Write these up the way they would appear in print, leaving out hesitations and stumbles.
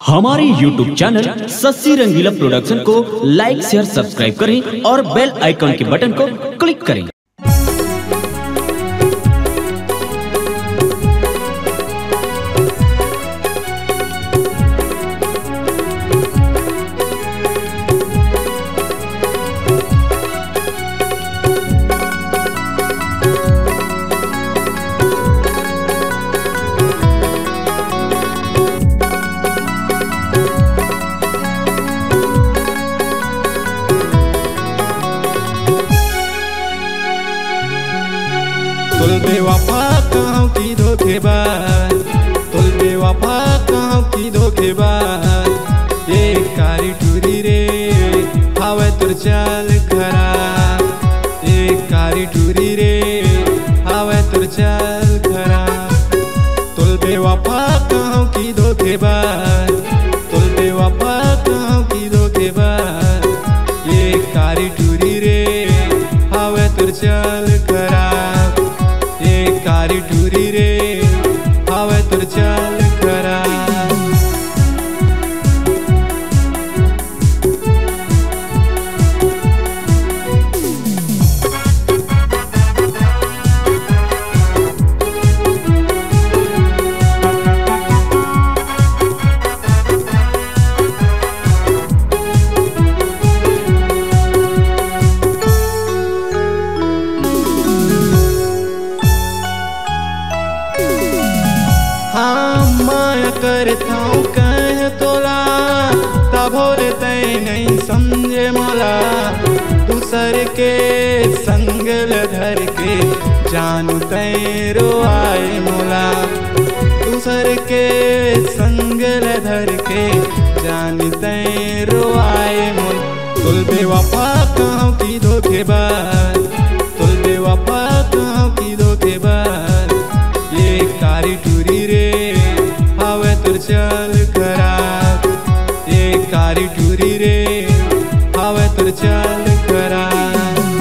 हमारे YouTube channel Sassi Rangila production को like share subscribe करें और बेल आइकन के बटन को क्लिक करें। तुल बेवफा कहूँ की धोखेबाज, तुल बेवफा कहूँ की धोखेबाज। ये कारी टूरी रे हवे तुर चाल खराब, ये कारी टूरी रे हवे तुर चाल खराब। तुल बेवफा कहूँ की धोखेबाज, तुल बेवफा कहूँ की धोखेबाज। ये कारी टूरी रे हवे तुर चाल खराब, कारी टूरी रे हवे तुर चाल खराब। माया करता हूँ कह तोला तब होरे तय नहीं समझे मोला। दूसर के संग धर के जानू तय रोआए मोला, दूसर के संग धर के जान तय रोआए मोला। तुल बेवफा कहूँ की धोखेबाज, तुल बेवफा कहूँ की धोखेबाज। ये कारी टूरी रे हवे तुर चाल खराब, ये कारी टूरी रे हवे तुर चाल खराब।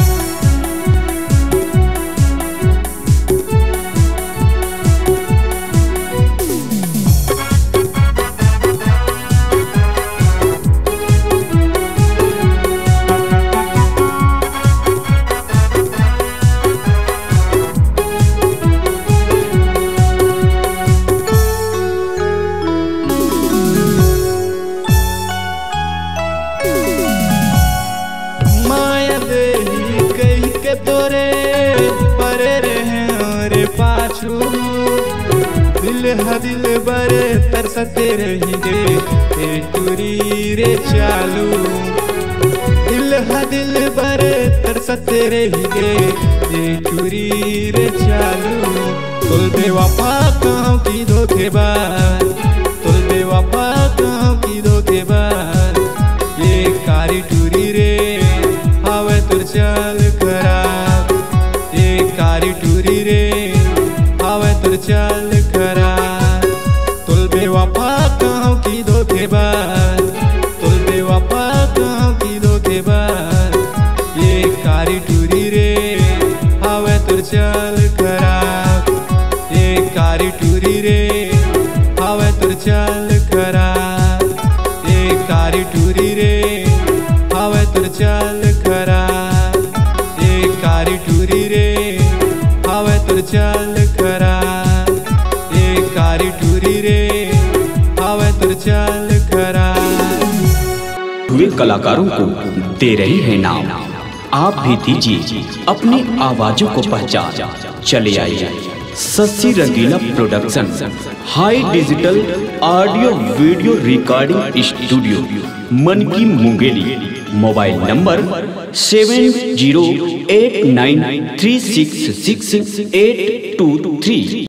तोरे परे रहे और पाछू दिल दिल बरे तरसते रही गे टूरी रे चालू। दिल बरे तरसते रही गे टूरी रे चालू। तुल बेवफा कहूँ की धोखेबाज, तुल बेवफा कहूँ की धोखेबाज। ये कारी टूरी रे हवे तुर चाल खराब, ये कारी टूरी रे हवे तुर चाल खराब। तुल बेवफा कहूँ की धोखेबाज, तुल बेवफा कहूँ की धोखेबाज। ये कारी टूरी रे हवे तुर चाल खराब, ये कारी टूरी रे हवे तुर चाल खराब, ये कारी टूरी रे हवे तुर चाल खराब, ये कारी टूरी रे हवे तुर चाल खराब, ये कारी टूरी रे हवे तुर चाल खराब। हुए कलाकारों को दे रही है नाम, आप भी दीजिए अपनी आवाजों को पहचान। चले आइए Sassi Rangila production high digital audio video recording studio Manki Mungeli. Mobile number 708936668823।